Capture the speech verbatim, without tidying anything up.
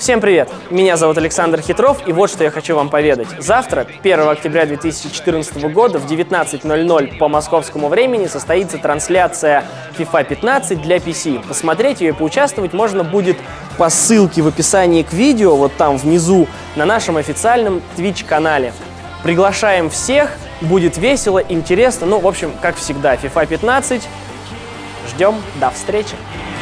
Всем привет! Меня зовут Александр Хитров, и вот что я хочу вам поведать. Завтра, первого октября две тысячи четырнадцатого года, в девятнадцать ноль ноль по московскому времени состоится трансляция FIFA пятнадцать для пи си. Посмотреть ее и поучаствовать можно будет по ссылке в описании к видео, вот там внизу, на нашем официальном Twitch-канале. Приглашаем всех, будет весело, интересно, ну, в общем, как всегда, FIFA пятнадцать. Ждем, до встречи!